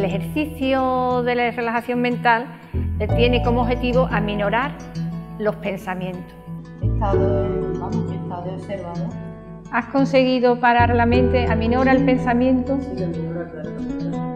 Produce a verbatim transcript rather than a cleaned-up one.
El ejercicio de la relajación mental tiene como objetivo aminorar los pensamientos. He estado en, vamos, he estado de observador. ¿Has conseguido parar la mente? ¿Aminora el pensamiento? Sí, aminora, claro.